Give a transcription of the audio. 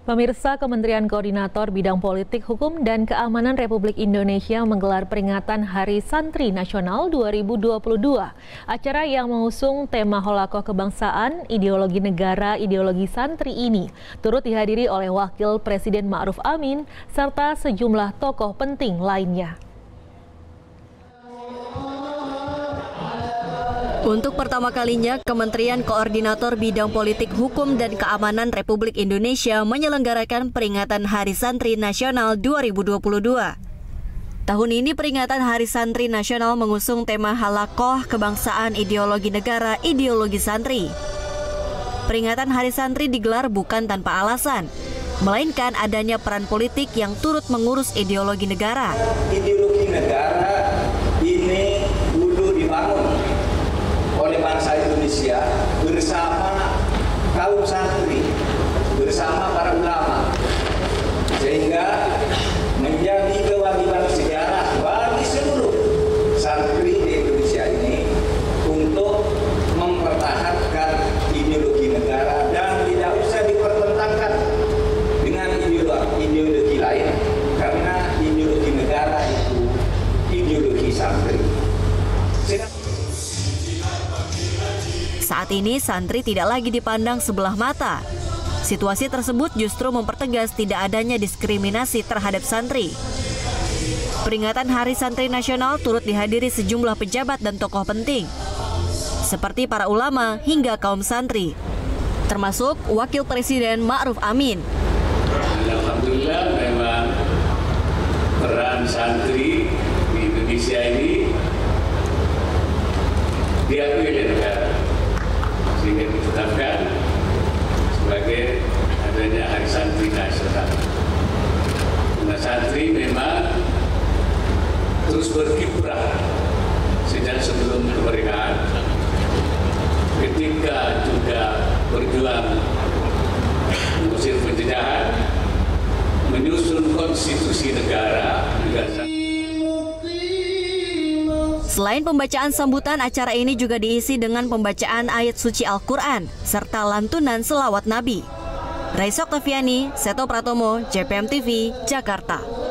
Pemirsa, Kementerian Koordinator Bidang Politik, Hukum, dan Keamanan Republik Indonesia menggelar peringatan Hari Santri Nasional 2022. Acara yang mengusung tema Holakoh Kebangsaan, Ideologi Negara, Ideologi Santri ini turut dihadiri oleh Wakil Presiden Ma'ruf Amin serta sejumlah tokoh penting lainnya. Untuk pertama kalinya, Kementerian Koordinator Bidang Politik, Hukum, dan Keamanan Republik Indonesia menyelenggarakan peringatan Hari Santri Nasional 2022. Tahun ini peringatan Hari Santri Nasional mengusung tema Holakoh Kebangsaan, Ideologi Negara, Ideologi Santri. Peringatan Hari Santri digelar bukan tanpa alasan, melainkan adanya peran politik yang turut mengurus ideologi negara. Ideologi negara ini dulu dibangun oleh bangsa Indonesia bersama kaum santri, bersama para ulama, sehingga menjadi kewajiban sejarah bagi seluruh santri di Indonesia ini untuk mempertahankan ideologi negara dan tidak usah dipertentangkan dengan ideologi lain, karena ideologi negara itu ideologi santri. Saat ini santri tidak lagi dipandang sebelah mata. Situasi tersebut justru mempertegas tidak adanya diskriminasi terhadap santri. Peringatan Hari Santri Nasional turut dihadiri sejumlah pejabat dan tokoh penting, seperti para ulama hingga kaum santri, termasuk Wakil Presiden Ma'ruf Amin. Alhamdulillah, memang peran santri di Indonesia ini diakui oleh negara, sehingga ditetapkan sebagai adanya Hari Santri Nasional. Karena santri memang terus berkiprah sejak sebelum kemerdekaan, ketika juga berjuang mengusir penjajahan, menyusun konstitusi negara. Selain pembacaan sambutan, acara ini juga diisi dengan pembacaan ayat suci Al-Quran serta lantunan selawat Nabi. Raisa Oktaviani, Seto Pratomo, JPM TV, Jakarta.